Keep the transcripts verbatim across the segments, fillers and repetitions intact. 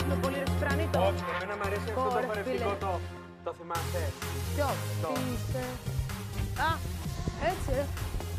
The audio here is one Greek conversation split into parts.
αρέσουν πολύ ρε Φρανίτο? Όχι, εμένα μου αρέσει αυτό το χορευτικό το. Το θυμάστε? Ποιο? Το. Τι είσαι? Α, έτσι ρε.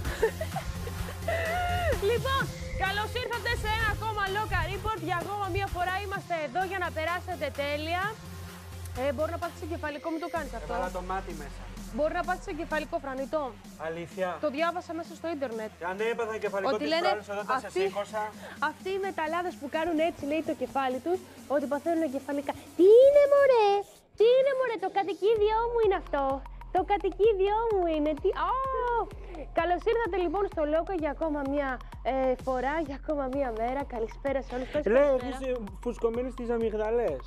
Λοιπόν, καλώς ήρθατε σε ένα ακόμα Local Report. Για ακόμα μία φορά είμαστε εδώ για να περάσετε τέλεια. Ε, μπορεί να πάθεις εγκεφαλικό, μην το κάνεις αυτό. Έβαλα το μάτι μέσα. Μπορεί να πάθεις εγκεφαλικό, Φρανιτό. Αλήθεια. Το διάβασα μέσα στο ίντερνετ. Αν έπαθα εγκεφαλικό Ότι της λένε προάλλης εδώ τα σε αυτοί, σήκωσα. αυτοί οι μεταλλάδες που κάνουν έτσι, λέει, το κεφάλι τους, ότι παθαίνουν εγκεφαλικά. Τι είναι μωρέ, τι είναι μωρέ, το κατοικίδιό μου είναι αυτό. Το κατοικίδιό μου είναι, τι... Oh! Καλώς ήρθατε λοιπόν στο Local για ακόμα μία ε, φορά, για ακόμα μία μέρα. Καλησπέρα σε όλους. Λέω, έχεις φουσκωμένες τις αμυγδαλές.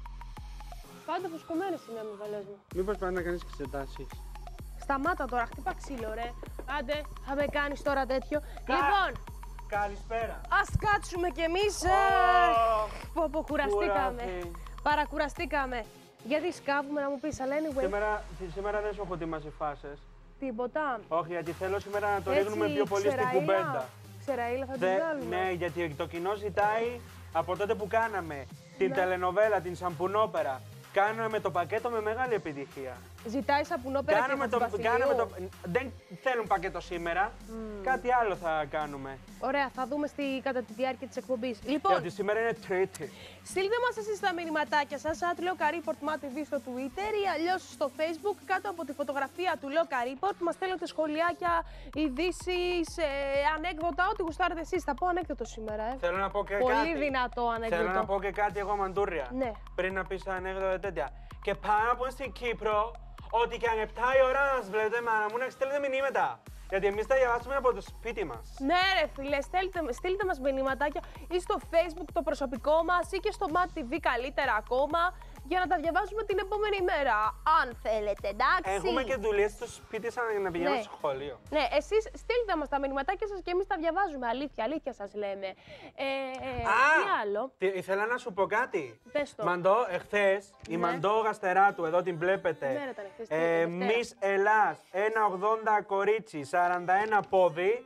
Πάντα φουσκωμένες είναι οι αμυγδαλές μου. Μήπως πάει να κάνεις εξετάσεις? Σταμάτα τώρα, χτύπα ξύλο ρε. Άντε, θα με κάνεις τώρα τέτοιο. Κα... Λοιπόν, καλησπέρα. ας κάτσουμε κι εμείς. Oh, που αποκουραστήκαμε. Παρακουραστήκαμε. Γιατί σκάβουμε να μου πεις, αλλά anyway. Σήμερα, σήμερα δεν σου έχω ετοιμάσει φάσες. Τίποτα. Όχι, γιατί θέλω σήμερα να το Έτσι, ρίχνουμε πιο πολύ στην ξεραήλα. κουβέντα. Ξεραήλα θα την Δε, βγάλουμε. ναι, γιατί το κοινό ζητάει από τότε που κάναμε την Ναι. τελενοβέλα, την σαμπουνόπερα. Κάναμε το πακέτο με μεγάλη επιτυχία. Ζητάει σαπουνόπερα και Κάναμε το, το, κάναμε το, δεν θέλουν πακέτο σήμερα. Mm. Κάτι άλλο θα κάνουμε. Ωραία, θα δούμε στη, κατά τη διάρκεια της εκπομπής. Λοιπόν, Γιατί σήμερα είναι Τρίτη. στείλτε μας εσείς τα μηνυματάκια σας, at Local Report Mat τι βι στο Twitter ή αλλιώς στο Facebook, κάτω από τη φωτογραφία του Local Report. Μας στέλνετε σχολιάκια, ειδήσεις, ε, ανέκδοτα, ό,τι γουστάρετε εσείς. Θα πω ανέκδοτο σήμερα, ε. Θέλω να πω και Πολύ κάτι. δυνατό ανέκδοτο. Θέλω να πω και κάτι εγώ, Μαντούρια. Ναι. Πριν να πεις ανέκδοτα τέτοια. Και πάνω από στην Κύπρο, ότι και αν επτά η ώρα να μας βλέπετε, μάνα μου, να στέλνετε μηνύματα. Γιατί εμείς τα διαβάσουμε από το σπίτι μας. Ναι ρε φίλε, στέλνετε, στείλτε μας μηνύματάκια ή στο Facebook το προσωπικό μας ή και στο Mat τι βι καλύτερα ακόμα, για να τα διαβάζουμε την επόμενη μέρα. Αν θέλετε, εντάξει. Έχουμε και δουλειές στο σπίτι σαν να πηγαίνουμε Ναι. στο σχολείο. Ναι, εσείς στείλτε μας τα μηνυματάκια σας και εμείς τα διαβάζουμε. Αλήθεια, αλήθεια σας λέμε. Ε, ε, Α, τι άλλο. τι, ήθελα να σου πω κάτι. Πες το. Μαντώ, εχθές, η Ναι. Μαντώ Γαστεράτου, εδώ την βλέπετε. Τι μέρα ήταν εχθές, τι, ε, Δευτέρα? Miss Ελλάς, ένα ογδόντα κορίτσι, σαράντα ένα πόδι,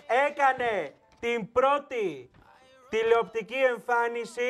έκανε την πρώτη τηλεοπτική εμφάνιση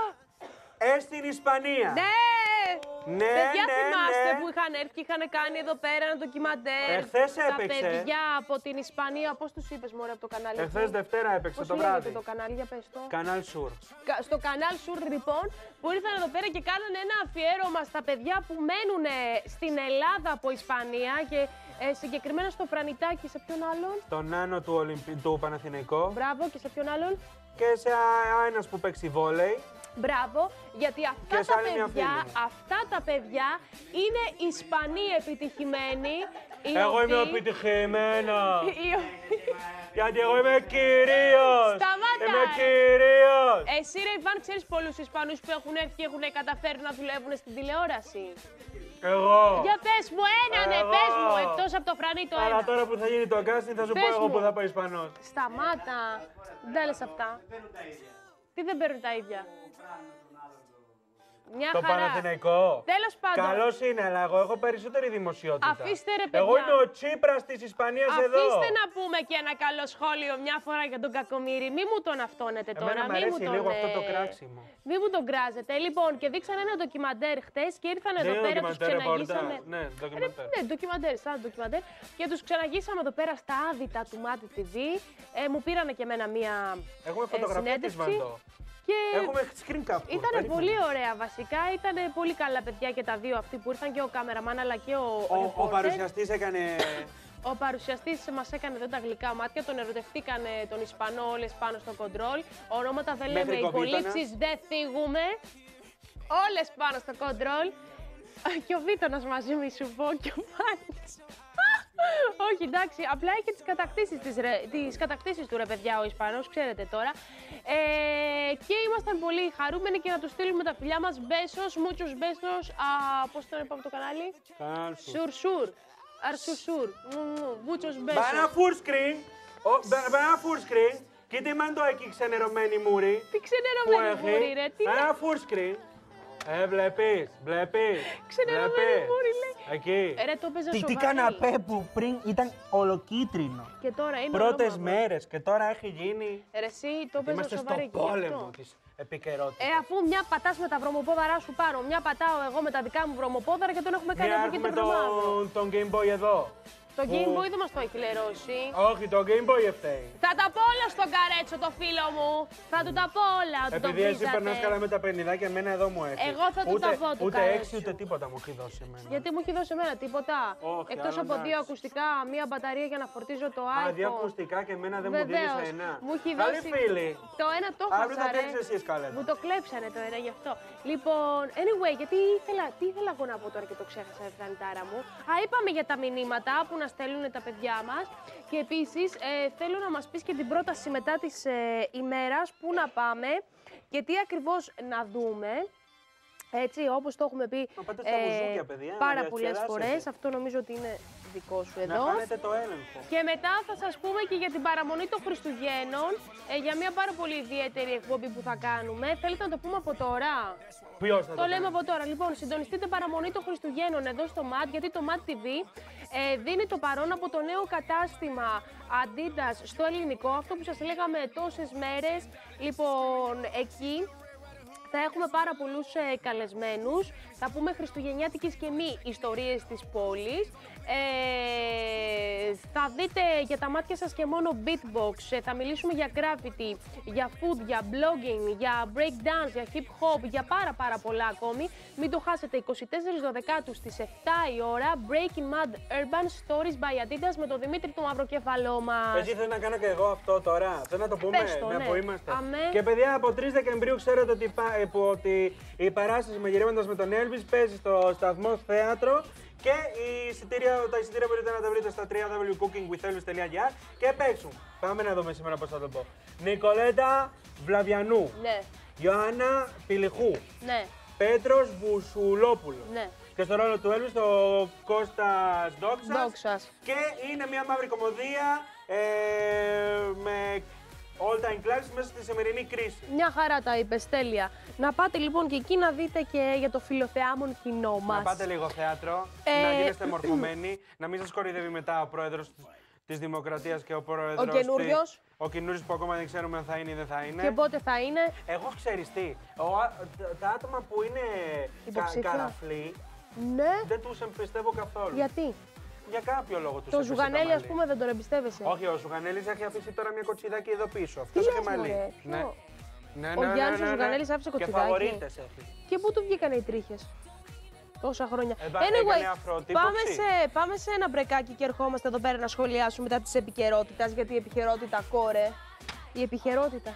ε, στην Ισπανία. Ναι! Ναι, Παιδιά, ναι, θυμάστε ναι. που είχαν έρθει και είχαν κάνει εδώ πέρα ένα ντοκιμαντέρ. Εχθές Τα έπαιξε. παιδιά από την Ισπανία, πώς τους είπες μωρέ από το κανάλι? Εχθές αυτό? Δευτέρα έπαιξε Πώς το λέγεται βράδυ. το κανάλι, για πες το. Κανάλ Σουρ. Κα- Στο κανάλι Σουρ λοιπόν, που ήρθαν εδώ πέρα και κάνανε ένα αφιέρωμα στα παιδιά που μένουν στην Ελλάδα από Ισπανία και ε, συγκεκριμένα στο Φρανιτάκι, σε ποιον άλλον? Τον Άνω του, Ολυμπι... του Παναθηναϊκού Μπράβο, και σε ποιον άλλον? και σε ένας που παίξει βόλεϊ. Μπράβο, γιατί αυτά Και σε τα άλλη μια παιδιά, φίλη μου. αυτά τα παιδιά είναι Ισπανοί επιτυχημένοι. οι Εγώ είμαι οποίοι- επιτυχημένο. οι οποίοι- Γιατί εγώ είμαι κυρίως. Σταμάτα, Είμαι ρε. κυρίως. Εσύ ρε Ιβάν, ξέρεις πολλούς Ισπανούς που έχουν έρθει και έχουν καταφέρει να δουλεύουν στην τηλεόραση? Εγώ. Για πες μου έναν, ναι, Εγώ. πες μου, εκτός από το Φρανίτο Αλλά ένα. τώρα που θα γίνει το casting θα σου πω Πες εγώ μου. που θα πάω Ισπανός. Σταμάτα, δεν τα λες αυτά. Τι δεν παίρνουν τα ίδια? Μια Το χαρά. Παναθηναϊκό. Τέλος πάντων. Καλώς είναι, αλλά εγώ έχω περισσότερη δημοσιότητα. Αφήστε, ρε, παιδιά. Εγώ είμαι ο Τσίπρας της Ισπανίας εδώ. Αφήστε να πούμε και ένα καλό σχόλιο μια φορά για τον Κακομοίρη. Μη μου τον αυτόνετε τώρα. Εμένα μου μη μου αρέσει τον, λίγο αυτό το ε, κράξιμο. Μη μου τον κράζετε. Λοιπόν, και δείξαν ένα ντοκιμαντέρ χτες και ήρθαν εδώ είναι πέρα, τους ντοκιμαντέρ, ξεναγήσαμε. ρεπορτάζ. Ναι, Ρε, ντοκιμαντέρ. ναι, ντοκιμαντέρ, σαν ντοκιμαντέρ. Και τους ξεναγήσαμε εδώ πέρα στα άδυτα του Mat τι βι. Ε, μου πήρανε και εμένα μία Έχουμε ε, φωτογραφία της συνέντευξη. Μαντώ. Και Έχουμε screen capture. ήταν περίμενε. πολύ ωραία βασικά. Ήταν πολύ καλά παιδιά και τα δύο αυτοί που ήρθαν, και ο καμεραμάν αλλά και ο, Ο, ο reporter. παρουσιαστής έκανε. Ο παρουσιαστής μας έκανε εδώ τα γλυκά μάτια, τον ερωτευτήκαν τον Ισπανό όλες πάνω στο κοντρόλ. Ονόματα δεν λέμε, Μέχρι υπολήψεις δεν θίγουμε. Όλες πάνω στο κοντρόλ. Και ο Βίτονας μαζί μη σου πω και ο Μάνης. Όχι, εντάξει, απλά έχει τις κατακτήσεις, της, ρε, τις κατακτήσεις του ρε παιδιά ο Ισπανός, ξέρετε τώρα. Ε, και ήμασταν πολύ χαρούμενοι και να του στείλουμε τα φιλιά μας. Μπέσος, μούτσος μπέσος. Πώς το είπαμε το κανάλι? Κανάλ Σουρ. Σουρ σουρ. Αρσουσουρ. Μούτσος μπέσος. Μπα ένα full screen. Ο- μπα- μπα ένα full screen. Κοίτα η Μαντώ εκεί ξενερωμένη μούρη. Τι ξενερωμένη μούρη ρε, τι Ένα full screen. Ε, βλέπεις, βλέπεις. Ξενερωμένη μούρη, λέει. Εκεί. Ε, ρε, το έπαιζα Τι, τι σοβαρή. καναπέ που πριν ήταν ολοκίτρινο. Και τώρα είναι Πρώτες ολόμαυρο. μέρες και τώρα έχει γίνει. Ε, ρε, εσύ το έπαιζα Είμαστε σοβαρή στο και γι' αυτό. πόλεμο της επικαιρότητας. Ε, αφού μια πατάς με τα βρωμοπόδαρά σου πάνω, μια πατάω εγώ με τα δικά μου βρωμοπόδαρα και τον έχουμε κάνει από εκεί έχουμε το βρωμάδο. τον, τον Game Boy εδώ. Το που- Game Boy δεν μας το έχει λερώσει. Όχι, το Game Boy ευθέει. Θα τα πω όλα στον Καρέτσο το φίλο μου. Θα του τα πω όλα. του το Επειδή εσύ βρίζατε. περνάς καλά με τα πενηδάκια, εμένα εδώ μου έχει. Εγώ θα του ούτε, τα πω του Ούτε Καρέτσου. έξι ούτε τίποτα μου έχει δώσει εμένα. Γιατί μου έχει δώσει εμένα τίποτα. Όχι, Εκτός αλλά από δύο εντάξει. ακουστικά, μία μπαταρία για να φορτίζω το Α, iPhone. δύο ακουστικά και εμένα δεν μου Βεβαίως. δίνεις ένα. Μου έχει Καλή δώσει. φίλη. Το ένα το Αύριο χάσα, θα ρε. τρέξεις εσύ σκάλετα. Μου το κλέψανε το ένα γι' αυτό. Λοιπόν, anyway, γιατί ήθελα, τι ήθελα εγώ να πω τώρα και το ξέχασα, Ευδανιτάρα μου. Α, είπαμε για τα μηνύματα που να στέλνουν τα παιδιά μας. Και επίσης ε, θέλω να μας πεις και την πρόταση μετά της ε, ημέρας, πού να πάμε και τι ακριβώς να δούμε. Έτσι, όπως το έχουμε πει Να πάτε στα βουζούκια, παιδιά, να πάρα πολλές διασκεδάσετε. φορές. Αυτό νομίζω ότι είναι δικό σου Να εδώ. κάνετε το έλεγχο. Και μετά θα σας πούμε και για την παραμονή των Χριστουγέννων, ε, για μια πάρα πολύ ιδιαίτερη εκπομπή που θα κάνουμε. Θέλετε να το πούμε από τώρα? Ποιος θα Το το λέμε κάνει? από τώρα. Λοιπόν, συντονιστείτε παραμονή των Χριστουγέννων εδώ στο ΜΑΤ, γιατί το ΜΑΤ τι βι ε, δίνει το παρόν από το νέο κατάστημα Adidas στο ελληνικό. Αυτό που σας λέγαμε τόσες μέρες. Λοιπόν, εκεί θα έχουμε πάρα πολλούς ε, καλεσμένους. Θα πούμε χριστουγεννιάτικες και μη ιστορίες της πόλης. Ε, θα δείτε για τα μάτια σας και μόνο beatbox. Ε, θα μιλήσουμε για graffiti, για food, για blogging, για breakdance, για hip hop, για πάρα πάρα πολλά ακόμη. Μην το χάσετε. είκοσι τέσσερις Δεκάτου στις εφτά η ώρα. Breaking Mad Urban Stories by Adidas με τον Δημήτρη του Μαυροκεφαλό μας. Εσύ θέλω να κάνω και εγώ αυτό τώρα. Θέλω να το πούμε, Πες το, μια ναι. που είμαστε. Αμέ. Και παιδιά, από τρεις Δεκεμβρίου ξέρετε ότι, υπά- ε, που, ότι η παράσταση Μαγειρεύοντας με τον Elvis παίζει στο σταθμό Θέατρο. Και η εισιτήρια, τα εισιτήρια μπορείτε να τα βρείτε στα double-u double-u double-u τελεία cooking with elvis τελεία gr και παίξουν. Πάμε να δούμε σήμερα πώς θα το πω. Νικολέτα Βλαβιανού. Ναι, Ιωάννα Πηλιχού. ναι, Πέτρος Μπουσουλόπουλος. ναι. Και στο ρόλο του Elvis ο Κώστας Ντόξας. Ντόξας. Και είναι μια μαύρη κομμωδία ε, με all time classics μέσα στη σημερινή κρίση. Μια χαρά τα είπες, τέλεια. Να πάτε λοιπόν και εκεί να δείτε και για το φιλοθεάμον κοινό μας. Να πάτε λίγο θέατρο, Ε, να γίνεστε μορφωμένοι, να μην σας κοροϊδεύει μετά ο πρόεδρος της Δημοκρατίας και ο πρόεδρος... Ο καινούριος. της- Ο καινούριος που ακόμα δεν ξέρουμε αν θα είναι ή δεν θα είναι. Και πότε θα είναι. Εγώ ξέρεις τι, ο, α- τα- τα άτομα που είναι κα, Υποψήφια. καραφλοί Ναι. δεν τους εμπιστεύω καθόλου. Γιατί. Για κάποιο λόγο τους Το έπεσε Ζουγανέλη, τα ας μαλλί. πούμε, δεν τον εμπιστεύεσαι. Όχι, ο Ζουγανέλης έχει αφήσει τώρα μια κοτσιδάκι εδώ πίσω. Τι Αυτός έχει λες, μαλλί. μωρέ, Ναι. ποιο? Ναι, Ο Γιάννης ο Ζουγανέλης άφησε Και κοτσιδάκι. φαβορίτες έχει. Και πού του βγήκανε οι τρίχες. Τόσα χρόνια. Ε, μπα- έκανε αφροτύπωξη. πάμε σε, πάμε σε ένα μπρεκάκι και ερχόμαστε εδώ πέρα να σχολιάσουμε μετά της επικαιρότητας. Γιατί η επικαιρότητα, κόρε. Η επικαιρότητα.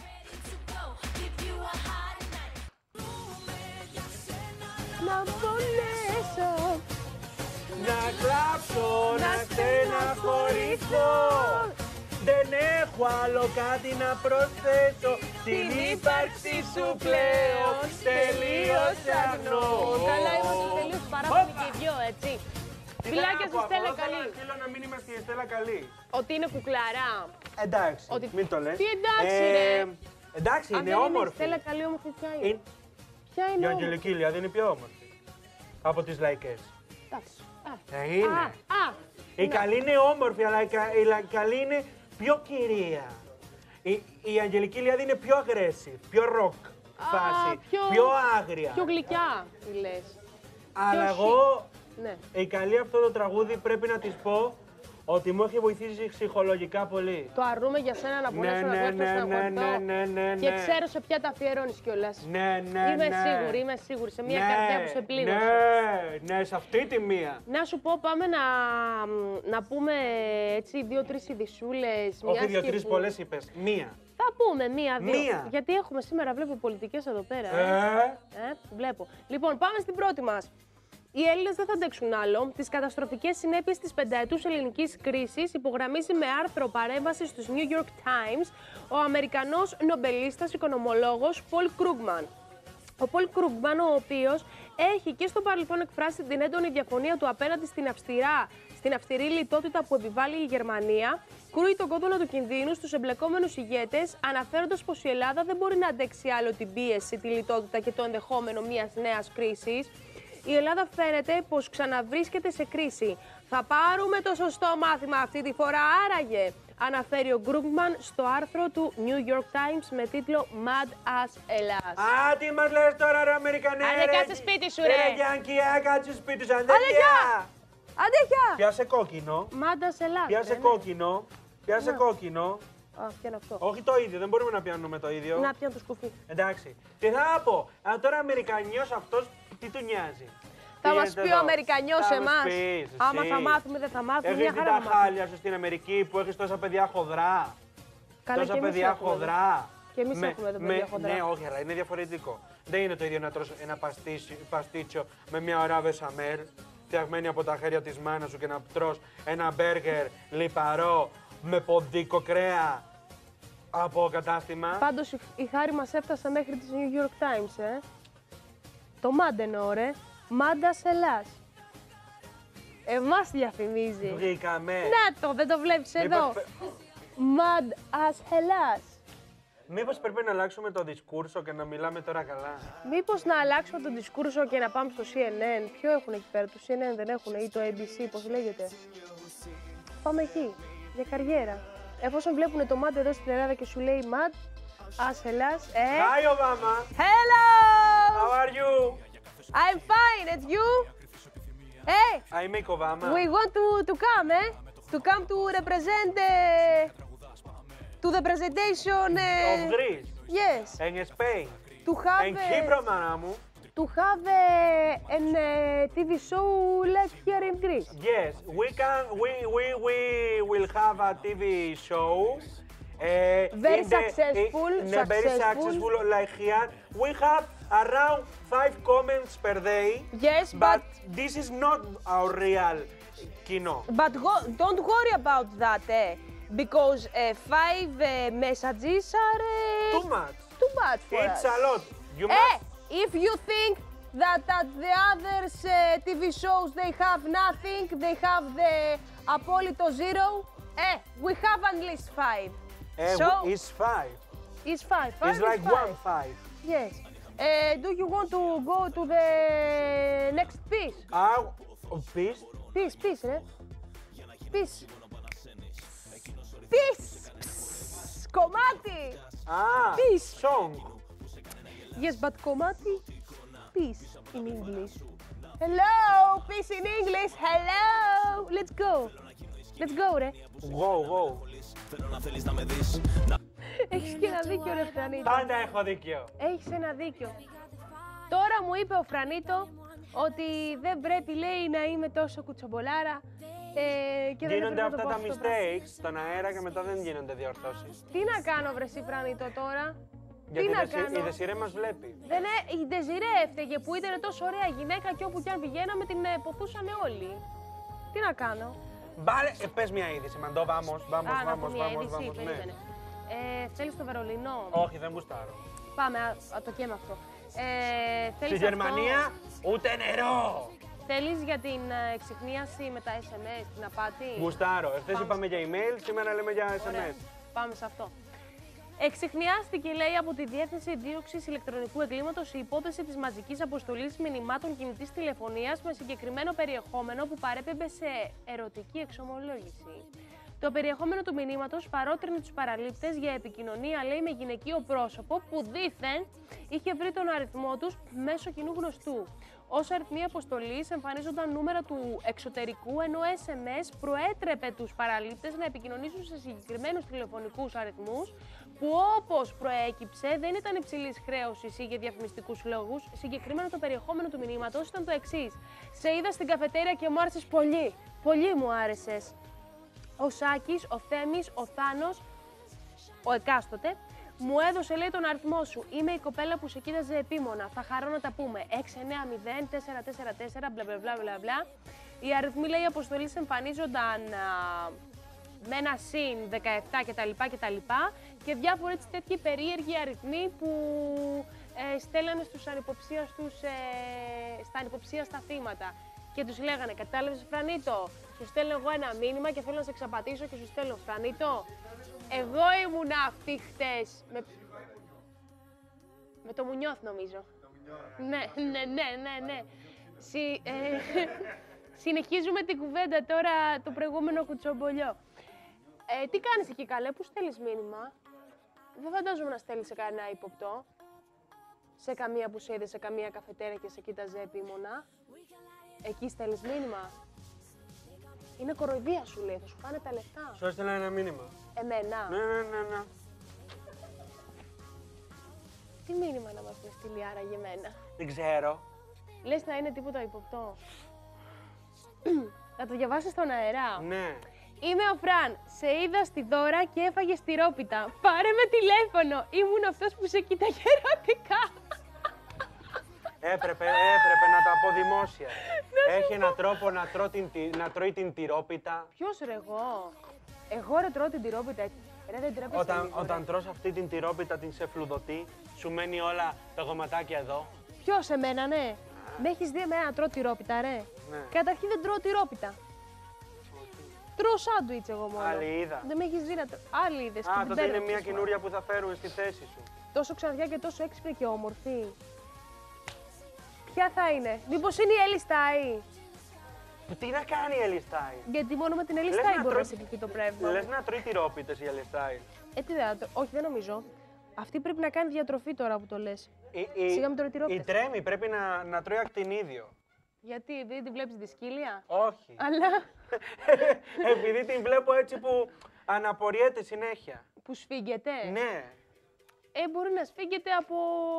Να μπορέσω. Να κλάψω, να στεναχωρηθώ. Δεν έχω άλλο κάτι να προσθέσω. Την ύπαρξη σου πλέον τελείως αγνώ. Καλά, είμαστε τελείως παράπονοι και οι δυο, έτσι. Φιλάκια στη Στέλλα καλή. Θέλω να μην είμαστε η Στέλλα καλή. Ότι είναι κουκλαρά. Εντάξει, Ότι- μην το λες. Τι εντάξει, ρε. Εντάξει, Αν είναι δεν είναι η όμορφη. Στέλλα καλή, όμορφη ποια είναι. Είναι- Ποια Η είναι όμορφη. Αγγελική Ηλιάδη είναι η πιο όμορφη. Από τις λαϊκές. Εντάξει. Α, Ε, είναι. Α, α, Η να. καλή είναι όμορφη, αλλά η, κα- η λα- καλή είναι πιο κυρία. Η, η Αγγελική Ηλιάδη είναι πιο aggressive, πιο rock φάση, πιο- πιο άγρια. Πιο γλυκιά, τι λες. Αλλά πιο εγώ, Ναι. η καλή αυτό το τραγούδι πρέπει να της πω ότι μου έχει βοηθήσει ψυχολογικά πολύ. Το αρνούμε για σένα να μπορέσω να ναι, κλέψω ναι, να ναι, χορτώ. ναι, ναι, Και ναι. ξέρω σε ποια τα αφιερώνεις κιόλας. Ναι, ναι, Είμαι ναι. σίγουρη, είμαι σίγουρη. Σε μια Ναι, καρδιά που σε πλήγωσε. Ναι, ναι, σε αυτή τη μία. Να σου πω, πάμε να, να πούμε έτσι δύο-τρεις ειδισούλες. Όχι μιας δύο-τρεις και που- πολλές είπες. Μία. Θα πούμε μία-δύο. Μία. Γιατί έχουμε σήμερα, βλέπω πολιτικές εδώ πέρα. Ε. Ε, Ε, βλέπω. Λοιπόν, πάμε στην πρώτη μας. Οι Έλληνες δεν θα αντέξουν άλλο. Τις καταστροφικές συνέπειες της πενταετούς ελληνικής κρίσης υπογραμμίζει με άρθρο παρέμβαση στους New York Times ο Αμερικανός νομπελίστας οικονομολόγος Πολ Κρούγκμαν. Ο Πολ Κρούγκμαν, ο οποίος έχει και στο παρελθόν εκφράσει την έντονη διαφωνία του απέναντι στην, αυστηρά, στην αυστηρή λιτότητα που επιβάλλει η Γερμανία, κρούει τον κόδωνα του κινδύνου στους εμπλεκόμενους ηγέτες, αναφέροντας πως η Ελλάδα δεν μπορεί να αντέξει άλλο την πίεση, τη λιτότητα και το ενδεχόμενο μιας νέας κρίσης. Η Ελλάδα φαίνεται πως ξαναβρίσκεται σε κρίση. Θα πάρουμε το σωστό μάθημα αυτή τη φορά, άραγε, αναφέρει ο Κρούγκμαν στο άρθρο του New York Times με τίτλο Mad as Ελλάς. Α, τι μας λες τώρα ρε Αμερικανέ, Άντε, ρε, κάτσε σπίτι σου, ρε. Ρε Γιάνκια, κάτσε σπίτι σου, Άντε, γεια. Αντέχεια! Πιάσε κόκκινο. Mad as Ελλάς. Πιάσε ναι, κόκκινο. Πιάσε Να. κόκκινο. Α, πιάνω αυτό. Όχι το ίδιο, δεν μπορούμε να πιάνουμε το ίδιο. Να πιάνω το σκουφί. Εντάξει. Τι θα πω, α, τώρα Αμερικανιός αυτός τι του νοιάζει. Θα Τι μας γίνεται πει ο εδώ? Αμερικανιός Θα μας εμάς. πεις, Άμα εσύ. θα μάθουμε, δεν θα μάθουμε. Έχεις Μια δει χαρά τα θα μάθουμε. χάλια σου στην Αμερική που έχεις τόσα παιδιά χοδρά. Καλά, Τόσα και εμείς παιδιά έχουμε εδώ. χοδρά. Και εμείς Με- έχουμε εδώ με- παιδιά χοντρά. Ναι, όχι, αλλά είναι διαφορετικό. Δεν είναι το ίδιο να τρως ένα παστίτσιο, παστίτσιο με μια ωραία βεσαμέλ φτιαγμένη από τα χέρια της μάνας σου και να τρως ένα μπέργκερ λιπαρό με ποντίκο κρέα από κατάστημα. Πάντως η- η χάρη μας έφτασε μέχρι τις New York Times, ε. Το Mad εννοώ, ρε. Mad as Ελλάς. Εμάς διαφημίζει. Βγήκαμε. Να το, δεν το βλέπεις Μήπως εδώ. πε- Mad as Ελλάς. Μήπως πρέπει να αλλάξουμε το δισκούρσο και να μιλάμε τώρα καλά. Μήπως να αλλάξουμε τον δισκούρσο και να πάμε στο σι εν εν. Ποιο έχουν εκεί πέρα, το σι εν εν δεν έχουν ή το έι μπι σι, πώς λέγεται. Πάμε εκεί, για καριέρα. Εφόσον βλέπουν το Mad εδώ στην Ελλάδα και σου λέει Mad as Ελλάς, ε. Hi, Obama. Hello! How are you? I'm fine, and you? Hey, I make Obama. we want to, to come, eh? To come to represent uh, to the presentation. Uh, Of Greece. Yes, And Spain. to have And uh, Κύπρο, μάνα μου. to have uh, an uh, τι βι show like here in Greece. Yes, we can. We we we will have a τι βι show. Uh, Very in the- successful, in a very successful. successful like here. We have around five comments per day. Yes, But but this is not our real kino. but go, don't worry about that, eh? Because uh, five uh, messages are uh, Too much. too much for It's us. a lot. You Eh, must. if you think that at the others uh, τι βι shows they have nothing, they have the Appolito zero, eh, we have at least five. Eh, so, it's five. it's five. Five It's is like five. one five. Yes. Uh, do you want to go to the next piece? Ah, peace. Piece, piece, eh? Piece. Piece! Psst, κομμάτι! Ah, Peace. song. Yes, but κομμάτι, piece in English. Hello, peace in English, hello! Let's go. Let's go, ρε. Go, go. Έχεις και ένα δίκιο, ρε Φρανίτο. Πάντα έχω δίκιο. Έχεις ένα δίκιο. Τώρα μου είπε ο Φρανίτο ότι δεν πρέπει, λέει, να είμαι τόσο κουτσομπολάρα ε, και δεν Γίνονται έπρεπε να το αυτά πω τα αυτό το πράγμα. mistakes στον αέρα και μετά δεν γίνονται διορθώσεις. Τι να κάνω, βρε εσύ, Φρανίτο, τώρα. Γιατί Τι να η Δεση- κάνω. η Δεσιρέ μας βλέπει. Δεν ε, η Ντεζιρέ έφταιγε που ήταν τόσο ωραία γυναίκα και όπου κι αν πηγαίναμε την ε, ποθούσαν όλοι. Τι να κάνω. Βάλε, ε, πες μια είδηση, μαντώ, vamos, vamos, Α, να πω vamos, μια vamos, είδηση, vamos, ναι. περίμενε. Ε, θέλεις το Βερολίνο. Όχι, δεν γουστάρω. Πάμε, α, α, το καίμε αυτό. Ε, Στη θέλεις Γερμανία, αυτό? ούτε νερό. Θέλεις για την ε, εξυχνίαση με τα ες εμ ες, την απάτη. Γουστάρω. Εχθές Πάμε. είπαμε για email, σήμερα λέμε για ες εμ Ωραία. ες. Πάμε σε αυτό. Εξιχνιάστηκε, λέει, από τη Διεύθυνση Δίωξης Ηλεκτρονικού Εγκλήματος η υπόθεση της μαζικής αποστολής μηνυμάτων κινητής τηλεφωνίας με συγκεκριμένο περιεχόμενο που παρέπεμπε σε ερωτική εξομολόγηση. Το περιεχόμενο του μηνύματος παρότρινε τους παραλήπτες για επικοινωνία, λέει, με γυναικείο πρόσωπο που δήθεν είχε βρει τον αριθμό τους μέσω κοινού γνωστού. Ως αριθμοί αποστολής εμφανίζονταν νούμερα του εξωτερικού, ενώ ες εμ ες προέτρεπε τους παραλήπτες να επικοινωνήσουν σε συγκεκριμένους τηλεφωνικούς αριθμούς, που όπως προέκυψε δεν ήταν υψηλής χρέωσης ή για διαφημιστικούς λόγους. Συγκεκριμένα το περιεχόμενο του μηνύματος ήταν το εξής: σε είδα στην καφετέρια και μου άρεσες πολύ. Πολύ μου άρεσες. Ο Σάκης, ο Θέμης, ο Θάνος, ο εκάστοτε, μου έδωσε, λέει, τον αριθμό σου. Είμαι η κοπέλα που σε κοίταζε επίμονα. Θα χαρώ να τα πούμε. έξι εννιά μηδέν τέσσερα τέσσερα τέσσερα μπλα μπλα μπλα μπλα μπλα. Οι αριθμοί, λέει, αποστολής εμφανίζονταν α, με ένα συν δεκαεπτά κτλ. κτλ. Και διάφοροι έτσι τέτοιοι περίεργοι αριθμοί που ε, στέλνανε στους ανυποψίαστους, ε, στα ανυποψίαστα θύματα και τους λέγανε «Κατάλαβες, Φρανίτο, σου στέλνω εγώ ένα μήνυμα και θέλω να σε εξαπατήσω και σου στέλνω, Φρανίτο, εγώ ήμουν αυτή χτες». Με, με το Μουνιώθ, νομίζω. Ναι, ναι, ναι, ναι, ναι. Συ, ε, συνεχίζουμε την κουβέντα τώρα, το προηγούμενο κουτσομπολιό. Ε, τι κάνεις εκεί, καλέ, πού στέλνεις μήνυμα? Δεν φαντάζομαι να στέλνεις σε κανένα ύποπτο. Σε καμία που σε είδε, σε καμία καφετέρια και σε κοίταζε επίμονα. Εκεί στέλνεις μήνυμα. Είναι κοροϊδία, σου λέει, θα σου φάνε τα λεφτά. Σου έστειλα ένα μήνυμα. Εμένα. Ναι, ναι, ναι, ναι. Τι μήνυμα να μας στείλει άραγε εμένα? Δεν ξέρω. Λες να είναι τίποτα υποπτό? Θα το διαβάσεις στον αέρα. Ναι. Είμαι ο Φραν. Σε είδα στη δώρα και έφαγες τυρόπιτα. Πάρε με τηλέφωνο. Ήμουν αυτός που σε κοίταγε ερωτικά. Έπρεπε, έπρεπε να τα πω δημόσια. Έχει έναν τρόπο να, τρώ την, να τρώει την τυρόπιτα. Ποιος ρε εγώ? Εγώ ρε τρώω την τυρόπιτα έτσι. Ρε δεν τρέπεσαι. Όταν, λίγο, όταν τρως αυτή την τυρόπιτα, την σε φλουδωτή, σου μένει όλα τα γοματάκια εδώ. Ποιος εμένα, ναι. Με έχεις δει εμένα να τρώω τυρόπιτα, ρε? Ναι. Καταρχήν δεν τρώω τυρόπιτα. Τρώω σάντουιτς εγώ μόνο. Άλλη είδα. Δεν με έχεις δει να τρώω. Άλλη είδες. Α, τότε είναι μια καινούρια που θα φέρουν στη θέση σου. Τόσο ξαναδιά και τόσο έξυπνη και όμορφη. Ποια θα είναι? Μήπως είναι η Έλλη Στάι? Τι να κάνει η Ελιστάι? Γιατί μόνο με την Έλλη Λες Στάι να μπορεί τρώει- να σε εκπληκτεί το πνεύμα. Λες να τρώει τυρόπιτες η Ελιστάι. Ε, τι δεν, όχι, δεν νομίζω. Αυτή πρέπει να κάνει διατροφή τώρα που το λες. Η, η, Σιγά με τρώει η τυρόπιτες. τρέμη πρέπει να, να τρώει ακτινίδιο. Γιατί, δεν τη βλέπεις τη σκύλια? Όχι. Αλλά Επειδή την βλέπω έτσι που αναπορριέται συνέχεια. που σφίγγεται. Ναι. Ε, μπορεί να σφίγγεται από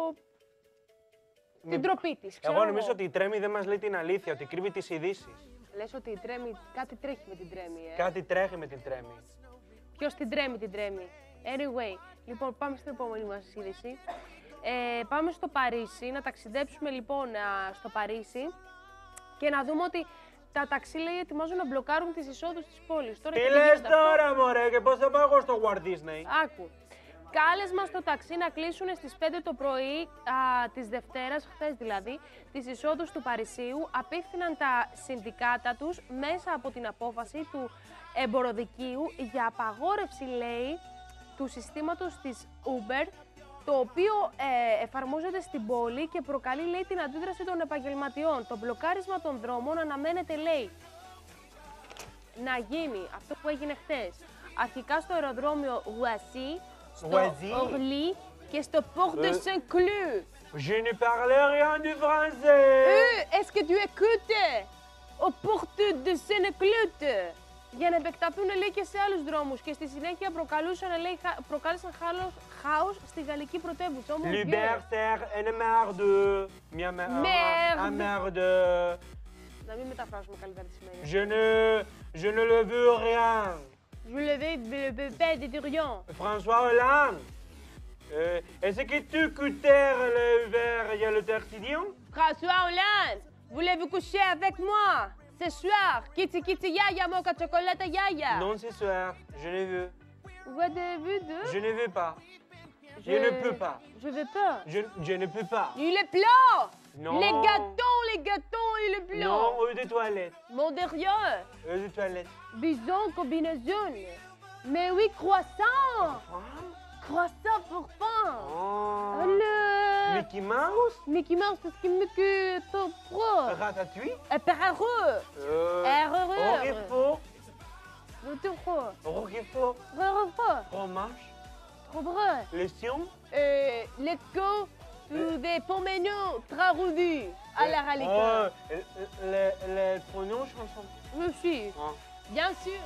την τροπή της. Εγώ νομίζω ότι η τρέμη δεν μας λέει την αλήθεια, ότι κρύβει τις ειδήσεις. Λες ότι η τρέμη, κάτι τρέχει με την τρέμη, ε. Κάτι τρέχει με την τρέμη. Ποιος την τρέμει την τρέμει. Anyway, λοιπόν, πάμε στην επόμενη μας είδηση. Ε, πάμε στο Παρίσι, να ταξιδέψουμε λοιπόν α, στο Παρίσι και να δούμε ότι τα ταξί λέει ετοιμάζουν να μπλοκάρουν τις εισόδους της πόλης. Τώρα Τι και λες γίνεται αυτό. τώρα, μωρέ, και πώς θα πάω εγώ στο Walt Disney? Άκου. Κάλεσμα στο ταξί να κλείσουν στις πέντε το πρωί α, της Δευτέρας, χθες δηλαδή, τις εισόδους του Παρισίου, απίφθηναν τα συνδικάτα τους μέσα από την απόφαση του εμποροδικείου για απαγόρευση, λέει, του συστήματος της Uber, το οποίο ε, εφαρμόζεται στην πόλη και προκαλεί, λέει, την αντίδραση των επαγγελματιών. Το μπλοκάρισμα των δρόμων αναμένεται, λέει, να γίνει αυτό που έγινε χθες. Αρχικά στο αεροδρόμιο Roissy, στο Roissy. Orly και στο Port de Euh. Saint-Cloud. Je ne parlais rien du français. Euh, est-ce que tu écoutes? Au Port de Saint-Cloud. Για να επεκταθούν, λέει, και σε άλλους δρόμους και στη συνέχεια προκαλούσαν, λέει, χα- προκάλεσαν χάος, χάος στη γαλλική πρωτεύουσα. Oh mon Dieu. Libertaire et merde. Μια με- Merde. Ah, merde. Να μην μεταφράσουμε καλύτερα τι σημαίνει. Je ne, je ne le veux rien. Je le vais, le bébé de rien. François Hollande. Euh, Est-ce que tu écoutais le verre et le quotidien? François Hollande, voulez-vous coucher avec moi ce soir? Kitty kitty yaya, mocha chocolate yaya. Non, ce soir, je ne veux. What the vu de? Je ne veux pas. Je ne peux pas. Je veux pas. Je, je ne peux pas. Il est plat. Non. Les gâteaux, les gâteaux, il est plat. Non, eau de toilette. Mon derrière. Eau de toilette. Bison combinaison. Mais oui, croissant. Croissant pour pain. Oh. Alors. Mickey Mouse. Mickey Mouse, c'est ce qui me que ton pro. Ratatouille. Et parareux. Euh, Erreur. Roquefort. Le tout pro. Roquefort. Parareux. Fromage. Trop vrai. Les sions. Euh, les co des poménons très revus à la réalité. Oh, les, les pronoms chansons. Monsieur, Oh. bien sûr.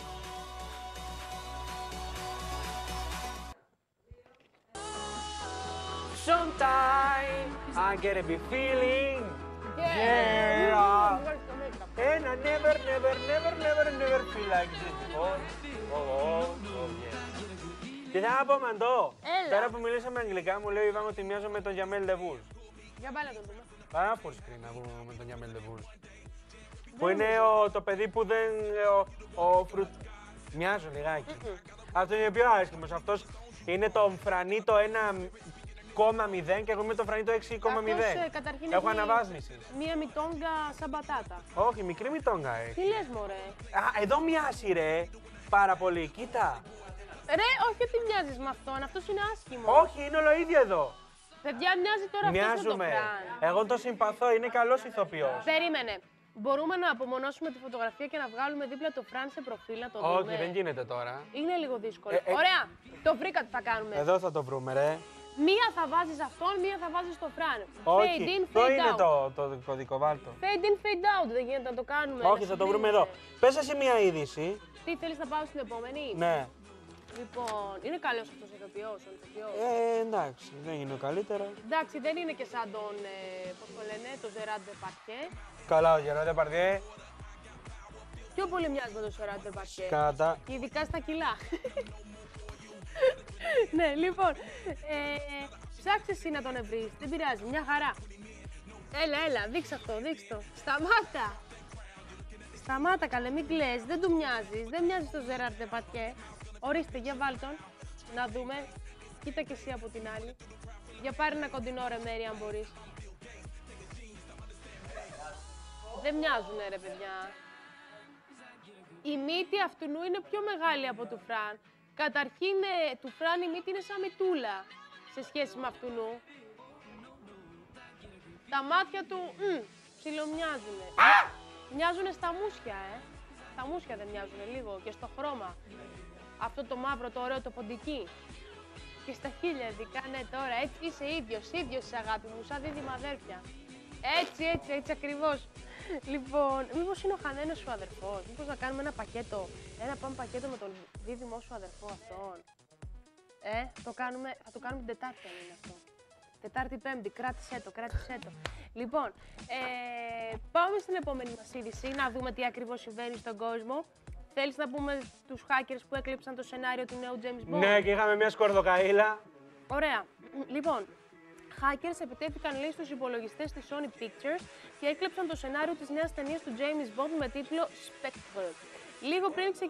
Sometimes I get a big feeling. Yeah. Yeah. And I never, never, never, never, never feel like this before. Oh, oh, oh, yeah. Τι θα πω, Μαντώ. Έλα. Τώρα που μιλήσαμε αγγλικά, μου λέει ο Ιβάν ότι μοιάζω με τον Γιαμέλ Ντεβούλ. Για πάλι να το δούμε. Πάρα full screen να πούμε με τον Γιαμέλ Ντεβούλ. Που είναι ο, το παιδί που δεν. Ο, ο φρου... Μοιάζω λιγάκι. Αυτό είναι πιο άσχημος. Αυτός είναι το Φρανίτο ένα κόμμα μηδέν και εγώ με το φρανί το έξι κόμμα μηδέν. Αυτός, ε, καταρχήν Έχω έχει αναβάθμιση. μία μητόγκα σαν πατάτα. Όχι, μικρή μητόγκα έχει. Τι λες μωρέ. Α, εδώ μοιάζει ρε. Πάρα πολύ, κοίτα. Ρε, όχι ότι μοιάζεις με αυτόν, αυτός είναι άσχημο. Όχι, είναι όλο ίδιο εδώ. Παιδιά, μοιάζει τώρα αυτός με το Μοιάζουμε. Φραν. Εγώ το συμπαθώ, είναι καλός ηθοποιός. Περίμενε. Μπορούμε να απομονώσουμε τη φωτογραφία και να βγάλουμε δίπλα το Φραν σε προφίλ, να το δούμε. Όχι, δεν γίνεται τώρα. Είναι λίγο δύσκολο. Ε, ε, Ωραία, το βρήκα τι θα κάνουμε. Εδώ θα το βρούμε, ρε. Μία θα βάζεις αυτόν, μία θα βάζεις το Φραν. Όχι, Fade in, το fade είναι out. το, το κωδικό, βάλτο. Fade in, fade out. Δεν γίνεται να το κάνουμε. Όχι, να θα το βρούμε συγκρίνουμε. εδώ. Πες εσύ μία είδηση. Τι θέλεις να πάω στην επόμενη. Ναι. Λοιπόν, είναι καλός αυτός ο ηθοποιός, ο ηθοποιός. Ε, εντάξει, δεν είναι ο καλύτερο. Εντάξει, δεν είναι και σαν τον, ε, πώς το λένε, τον Gerard Depardieu. Καλά, ο Γερόντε Παρδιέ. Πιο πολύ μοιάζει με τον Gerard Depardieu. Κατά. Και ειδικά στα κιλά. Ναι, λοιπόν, ε, ψάξε εσύ να τον βρεις, δεν πειράζει, μια χαρά. Έλα, έλα, δείξε αυτό, δείξε το. Σταμάτα. Σταμάτα καλέ, μην κλαις, δεν του μοιάζεις, δεν μοιάζεις τον Gerard Depardieu. Ορίστε, για βάλ τον, να δούμε. Κοίτα και εσύ από την άλλη. Για πάρε ένα κοντινό ρε Μέρη, αν μπορείς. Δεν μοιάζουνε ρε παιδιά. Η μύτη αυτού είναι πιο μεγάλη από του Φραν. Καταρχήν, ε, του Φραν η μύτη είναι σαν μυτούλα σε σχέση με αυτού. Τα μάτια του, μ, ψιλομοιάζουνε. Μοιάζουνε στα μουσια, ε. Στα μουσια δεν μοιάζουνε λίγο και στο χρώμα. Αυτό το μαύρο, το ωραίο, το ποντική. Και στα χείλια ειδικά, ναι τώρα, έτσι είσαι ίδιος, ίδιος είσαι αγάπη μου, σαν δίδυμα αδέρφια. Έτσι, έτσι, έτσι ακριβώς. Λοιπόν, μήπως είναι ο χαμένος σου αδερφός, μήπως να κάνουμε ένα πακέτο, ένα πάμε πακέτο με τον δίδυμο σου αδερφό αυτόν. Ε, το κάνουμε, θα το κάνουμε την Τετάρτη αν είναι αυτό. Τετάρτη Πέμπτη, κράτησέ το, κράτησέ το. Λοιπόν, ε, πάμε στην επόμενη μας είδηση, να δούμε τι ακριβώς συμβαίνει στον κόσμο. Θέλεις να πούμε τους hackers που έκλεψαν το σενάριο του νέου James Bond. Ναι, και είχαμε μια σκορδοκαΐλα. Ωραία. Λοιπόν, hackers επιτέθηκαν λέει στους υπολογιστές της Sony Pictures και έκλεψαν το σενάριο της νέας ταινίας του James Bond με τίτλο Spectre. Λίγο πριν ξε...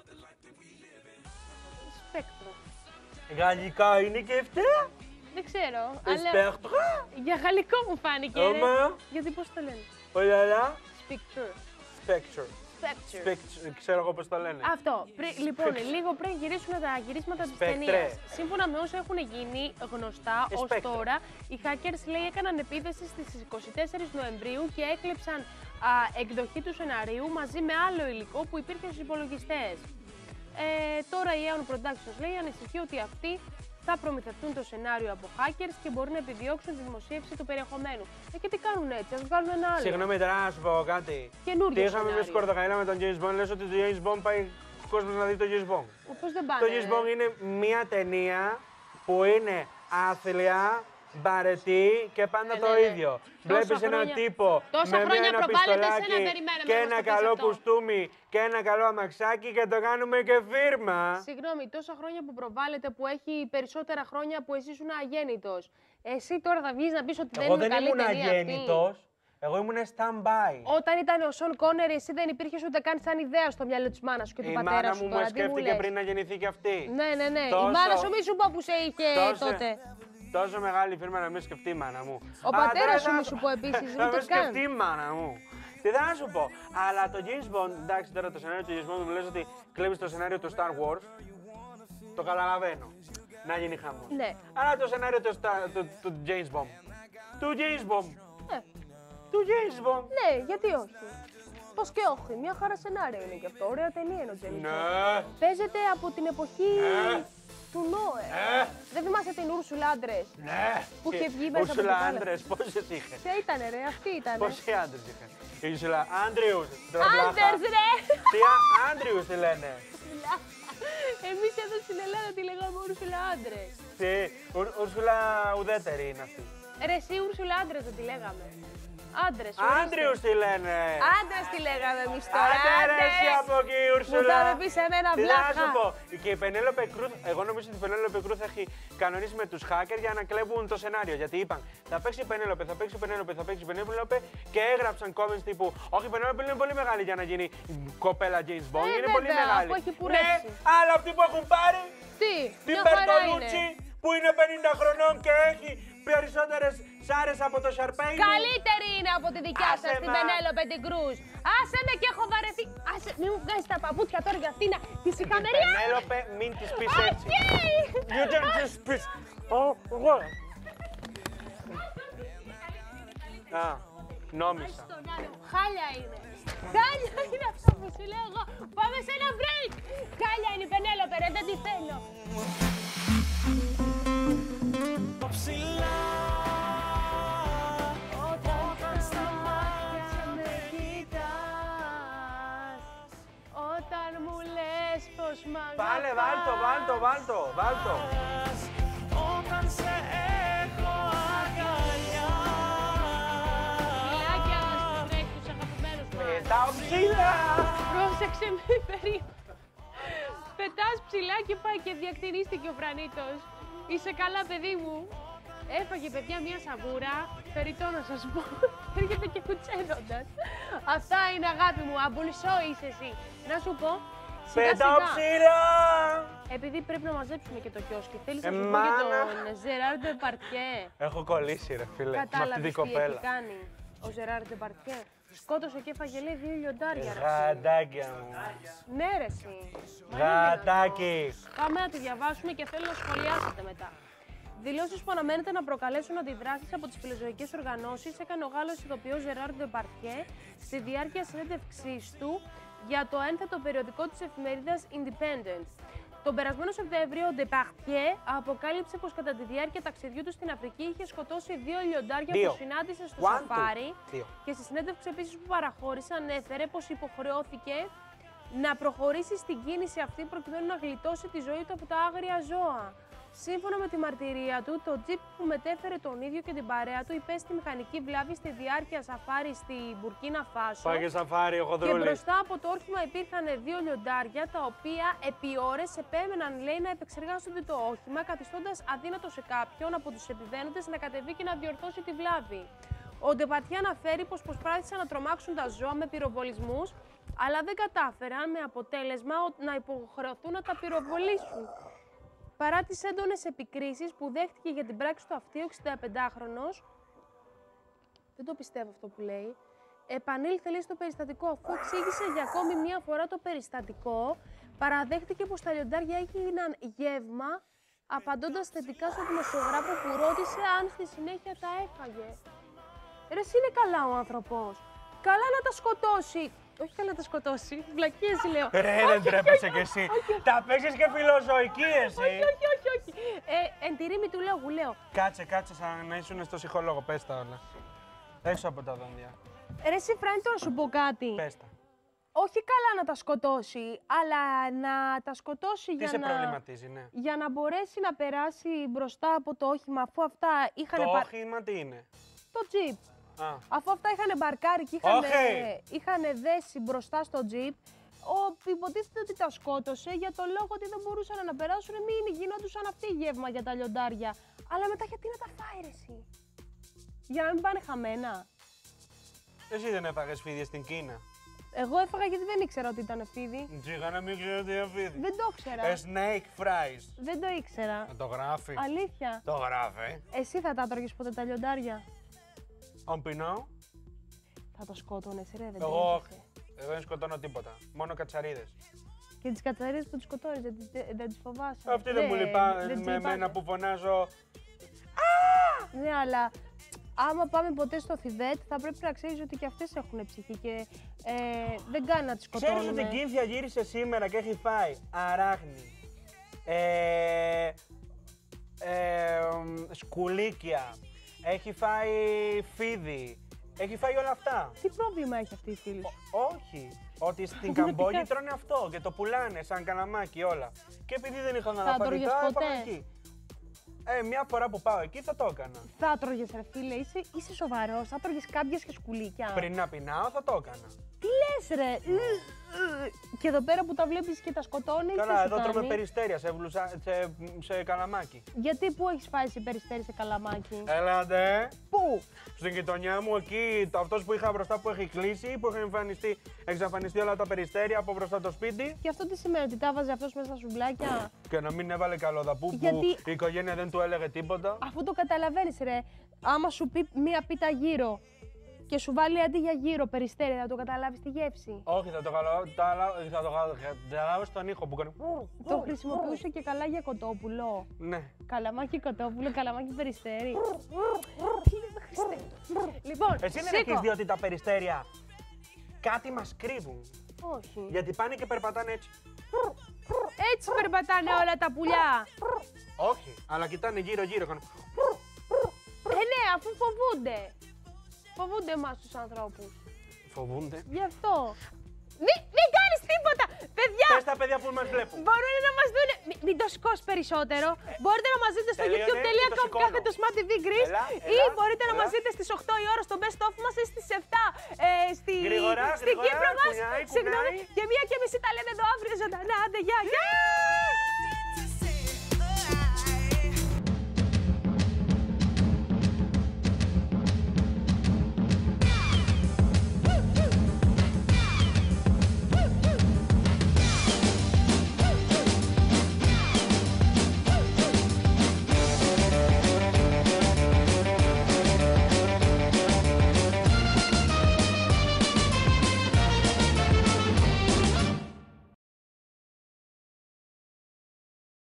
Spectre. Γαλλικά είναι και αυτά. Δεν ξέρω, αλλά Spectre. για γαλλικό μου φάνηκε. ρε. Ωμα. Γιατί πώς το λένε. Ολαλά. Spectre. Spectre. Spectre. Spectre. Ξέρω εγώ πώς το λένε. Αυτό. Πρι- λοιπόν, λίγο πριν γυρίσουν τα γυρίσματα της Spectre. ταινίας. Σύμφωνα με όσα έχουν γίνει γνωστά Ε, ως Spectre. τώρα, οι hackers λέει έκαναν επίθεση στις είκοσι τέσσερις Νοεμβρίου και έκλεψαν α, εκδοχή του σεναρίου μαζί με άλλο υλικό που υπήρχε στους υπολογιστές. Ε, τώρα η Aeon Productions λέει ανησυχεί ότι αυτοί θα προμηθευτούν το σενάριο από hackers και μπορεί να επιδιώξουν τη δημοσίευση του περιεχομένου. Ε, και τι κάνουν έτσι, ας βγάλουν ένα άλλο. Συγγνώμη, τώρα να σου πω κάτι. Καινούριο Τι είχαμε σενάριο. μια σκορδοκαΐλα με τον James Bond, λες ότι το James Bond πάει ο κόσμος να δει το James Bond. Πώς δεν πάνε. Το James Bond είναι μια ταινία που είναι άθλια, βαρετή και πάντα Ναι, το ναι, ναι. ίδιο. Τόσα Βλέπεις έναν χρόνια- τύπο τόσα με χρόνια ένα προβάλλεται, εσένα πιστολάκι περιμέναμε και να μας ένα το πεις καλό αυτό. κουστούμι και ένα καλό αμαξάκι και το κάνουμε και φίρμα. Συγγνώμη, τόσα χρόνια που προβάλλεται που έχει περισσότερα χρόνια που εσύ ήσουν αγέννητος. Εσύ τώρα θα βγεις να πεις ότι Εγώ δεν δεν είναι καλή ήμουν ταινία αυτή. αγέννητος, εγώ ήμουν stand-by. Όταν ήταν ο Σον Κόνερ, εσύ δεν υπήρχες ούτε καν σαν ιδέα στο μυαλό της μάνας σου και του Η πατέρα μάνα σου μου τώρα. με Τι μου σκέφτηκε λες. πριν να γεννηθεί και αυτή. Ναι, ναι, ναι. Τόσο- Η μάνα σου μη σου πω που σε είχε Τόσο- τότε. Τόσο μεγάλη φίρμα να με σκεφτεί η μάνα μου. Ο Α, πατέρας τώρα σου θα- μη σου πω επίσης, Θα ούτε με καν. σκεφτεί η μάνα μου. Τι θα σου πω. Αλλά το James Bond, εντάξει τώρα το σενάριο του James Bond μου λες ότι κλέβεις το σενάριο του Star Wars. Το καταλαβαίνω. Να γίνει χαμός. Ναι. Αλλά το σενάριο του, Star- του, του James Bond. Του James Bond. Ναι. Του James Bond. Ναι, γιατί όχι. Πώς και όχι, μια χαρά σενάριο είναι και αυτό. Ωραία ταινία είναι ο James Bond. Ναι. Παίζεται από την εποχή Ε. του Νόε. Ε. Δεν θυμάσαι την Ούρσουλα άντρες. Ναι. Που είχε βγει μέσα από Ούρσουλα την κάλα. άντρες, πόσες είχε. Ποια ήτανε ρε, αυτή ήτανε. Πόσοι άντρες είχε. Η Ούρσουλα Άντριους. Άντερς ρε! Τι Άντριους τη λένε. Εμείς εδώ στην Ελλάδα τη λέγαμε Ούρσουλα άντρες. Τι, Ουρ- Ούρσουλα ουδέτερη είναι αυτή. Ρε εσύ Ούρσουλα άντρες δεν τη λέγαμε. Άντρες, Άντριους τη λένε. Άντρες τη λέγαμε εμείς τώρα. Άντε ρε άντρες. εσύ από εκεί Μου Ούρσουλα. το πεις εμένα Τι να σου βλάχα. πω. Και η Πενέλοπε Κρούθ, εγώ νομίζω ότι η Πενέλοπε Κρούθ έχει κανονίσει με τους hackers για να κλέβουν το σενάριο. Γιατί είπαν θα παίξει η Πενέλοπε, θα παίξει η Πενέλοπε, θα παίξει η Πενέλοπε και έγραψαν comments τύπου όχι η Πενέλοπε είναι πολύ μεγάλη για να γίνει κοπέλα James Bond. Ε, είναι πολύ βέβαια, μεγάλη. αφού έχει Ναι, πουρέψει. αλλά αυτοί που έχουν πάρει Τι, την μια χαρά Μπερτολούτσι είναι. που είναι πενήντα χρονών και έχει περισσότερες σάρες από το Σαρπέι. Καλύτερη είναι από τη δικιά Άσε σας, την μα. Πενέλοπε την Κρούζ. Άσε με και έχω βαρεθεί. Άσε, μην μου βγάζεις τα παπούτσια τώρα για αυτήν τη σιγανερία. Πενέλοπε, μην της πεις έτσι. Όχι! You don't just πεις. Ω, εγώ. Α, νόμισα. Στον άλλο, χάλια είναι. Χάλια είναι αυτό που σου λέω εγώ. Πάμε σε ένα break. Χάλια είναι η Πενέλοπε, ρε, δεν τη θέλω. Ψηλά Όταν στα μάτια με κοιτάς, όταν μου λες πως μ' αγαπάς. Πάλε, βάλτο, βάλτο, βάλτο, βάλτο. όταν σε έχω αγκαλιά. Φιλάκια μας που τρέχει τους αγαπημένους μας. Πετάω ψηλά. Πρόσεξε με περίπου. Πετάς ψηλά και πάει και διακτηνίστηκε ο Φρανίτος. Είσαι καλά, παιδί μου. Έφαγε, παιδιά, μια σαβούρα. Περιττό να σας πω. Έρχεται και κουτσένοντας. Αυτά είναι, αγάπη μου. Αμπουλσό είσαι εσύ. Να σου πω. Σιγά Πετάω σιγά. ψηλά. Επειδή πρέπει να μαζέψουμε και το κιόσκι. Θέλεις να σου πω Εμάνα. για τον Ζεράρ Ντεπαρτιέ. Έχω κολλήσει, ρε φίλε. Με αυτή Κατάλαβες την τι έχει κοπέλα. κάνει ο Ζεράρ Ντεπαρτιέ. Σκότωσε και έφαγε, λέει, δύο λιοντάρια. ρε. Γατάκια μου. Ναι, ρε, εσύ. Γατάκι. Πάμε να τη διαβάσουμε και θέλω να σχολιάσετε μετά. Δηλώσεις που αναμένεται να προκαλέσουν αντιδράσεις από τις φιλοζωικές οργανώσεις έκανε ο Γάλλος ηθοποιός Ζεράρ Ντεπαρτιέ στη διάρκεια συνέντευξής του για το ένθετο περιοδικό της εφημερίδας Independent. Τον περασμένο Σεπτέμβριο, ο Ντεπαρτιέ αποκάλυψε πως κατά τη διάρκεια ταξιδιού του στην Αφρική είχε σκοτώσει δύο λιοντάρια Δύο. που συνάντησε στο One, two. σαφάρι. Δύο. Και στη συνέντευξη επίσης που παραχώρησε ανέφερε πως υποχρεώθηκε να προχωρήσει στην κίνηση αυτή προκειμένου να γλιτώσει τη ζωή του από τα άγρια ζώα. Σύμφωνα με τη μαρτυρία του, το τζιπ που μετέφερε τον ίδιο και την παρέα του υπέστη μηχανική βλάβη στη διάρκεια σαφάρι στη Μπουρκίνα Φάσο. Πάει σαφάρι, ο Και Χοντρούλης. μπροστά από το όχημα υπήρχαν δύο λιοντάρια, τα οποία επί ώρες επέμεναν, λέει, να επεξεργάζονται το όχημα, καθιστώντας αδύνατο σε κάποιον από τους επιβαίνοντες να κατεβεί και να διορθώσει τη βλάβη. Ο Ντεπαρτιέ αναφέρει πως προσπάθησαν να τρομάξουν τα ζώα με πυροβολισμούς, αλλά δεν κατάφεραν, με αποτέλεσμα να υποχρεωθούν να τα πυροβολήσουν. Παρά τις έντονες επικρίσεις που δέχτηκε για την πράξη του αυτή, ο εξηνταπεντάχρονος, δεν το πιστεύω αυτό που λέει, επανήλθε, λέει, στο περιστατικό. Αφού εξήγησε για ακόμη μία φορά το περιστατικό, παραδέχτηκε πως τα λιοντάρια έγιναν γεύμα, απαντώντας θετικά στον δημοσιογράφο που ρώτησε αν στη συνέχεια τα έφαγε. Ρε, εσύ είναι καλά ο άνθρωπος. Καλά να τα σκοτώσει. Όχι καλά να τα σκοτώσει. Βλακίες λέω. Ρε, δεν τρέπεσαι κι εσύ. Τα παίξεις και φιλοζωική εσύ. Όχι, όχι, όχι, όχι. Ε, εν τη ρήμη του λόγου, λέω. Κάτσε, κάτσε σαν να ήσουν στο ψυχολόγο. Πες τα όλα. Έξω από τα δόντια. Ρε, εσύ, Φράνη, να σου πω κάτι. Πες τα. Όχι καλά να τα σκοτώσει, αλλά να τα σκοτώσει Τι για σε να... προβληματίζει, ναι. για να μπορέσει να περάσει μπροστά από το όχημα, αφού αυτά είχαν... Το πα- όχημα τι είναι. Το τζιπ. Α, Αφού αυτά είχαν μπαρκάρει και είχαν, Όχι. είχαν δέσει μπροστά στο τζιπ, ο, υποτίθεται ότι τα σκότωσε για το λόγο ότι δεν μπορούσαν να περάσουν, μην γινόντουσαν αυτοί γεύμα για τα λιοντάρια. Αλλά μετά γιατί να τα φάει, ρε, εσύ. Για να μην πάνε χαμένα. εσύ δεν έφαγες φίδια στην Κίνα. Εγώ έφαγα γιατί δεν ήξερα ότι ήταν φίδι. Τζίγα να μην ξέρω τι είναι φίδι. Δεν το ήξερα. A snake fries. Δεν το ήξερα. Να το γράφει. Αλήθεια. Το γράφει. Εσύ θα τα τρώγες ποτέ τα λιοντάρια. On Pinot. Θα το σκότωνες, ρε, δεν Εγώ τρέπεσαι. εγώ δεν σκοτώνω τίποτα. Μόνο κατσαρίδες. Και τις κατσαρίδες που τις σκοτώνεις, δεν, τις- δεν τις φοβάσαι. Αυτή δεν μου λυπά δεν τις με λυπάται. εμένα που φωνάζω. Ναι, αλλά άμα πάμε ποτέ στο Θιβέτ, θα πρέπει να ξέρεις ότι και αυτές έχουν ψυχή και ε, δεν κάνει να τις σκοτώνουμε. Ξέρεις ότι η Κίνθια γύρισε σήμερα και έχει φάει αράχνη, ε, ε, σκουλίκια, έχει φάει φίδι, έχει φάει όλα αυτά. Τι πρόβλημα έχει αυτή η φίλη σου. Όχι, ότι στην Τι Καμπόγη κάνει. τρώνε αυτό και το πουλάνε σαν καλαμάκι όλα. Και επειδή δεν είχαν άλλα Θα τρώγες φαγητά, ποτέ? έφαγα εκεί. Ε, μια φορά που πάω εκεί θα το έκανα. Θα τρώγες, ρε φίλε, είσαι, είσαι σοβαρός, θα τρώγες κάμπιες και σκουλίκια. Πριν να πεινάω θα το έκανα. Τι λες ρε. Και εδώ πέρα που τα βλέπεις και τα σκοτώνεις. Καλά, εδώ τρώμε περιστέρια σε, βλουσα... σε... σε καλαμάκι. Γιατί πού έχεις φάει σε περιστέρι σε καλαμάκι? Έλατε. Πού? Στην γειτονιά μου εκεί, αυτός που είχα μπροστά που έχει κλείσει, που έχει εμφανιστεί, εξαφανιστεί όλα τα περιστέρια από μπροστά το σπίτι. Και αυτό τι σημαίνει, ότι τα βάζει αυτός μέσα στα σουβλάκια? Και να μην έβαλε καλοδαπού Γιατί... που η οικογένεια δεν του έλεγε τίποτα. Αφού το καταλαβαίνεις ρε, άμα σου πει μία πίτα γύρω και σου βάλει αντί για γύρω περιστέρι, θα το καταλάβεις τη γεύση? Όχι, θα το καταλάβω στον ήχο που κάνει. Το χρησιμοποιούσε και καλά για κοτόπουλο. Ναι. Καλαμάκι κοτόπουλο, καλαμάκι περιστέρι. Τι λέμε Χριστέ. Λοιπόν, Εσύ δεν σήκω. έχεις δει ότι τα περιστέρια κάτι μας κρύβουν? Όχι. Γιατί πάνε και περπατάνε έτσι. Έτσι περπατάνε όλα τα πουλιά. Όχι, αλλά κοιτάνε γύρω-γύρω. Κάνουν... Ε, ναι, αφού φοβούνται. Φοβούνται εμάς τους ανθρώπους. Φοβούνται. Γι' αυτό. Μην, μην κάνεις τίποτα! Παιδιά! Πες τα παιδιά που μας βλέπουν. Μπορούν να μας δουν. Μην, μην το σηκώσει περισσότερο. Μπορείτε να μας δείτε στο Τελείωνε, youtube τελεία com το σηκώνω. κάθετο Smart τι βι Greece Έλα, ή έλα, μπορείτε να έλα. μας δείτε στις οκτώ η ώρα στο best of μας ή στις επτά ε, στη, Γρήγορα, στην γρήγορα, Κύπρο μας. κουνιάει, Συγγνώμη, κουνιάει. και μία και μισή τα λέμε εδώ αύριο ζωντανά. Άντε, γεια, γεια!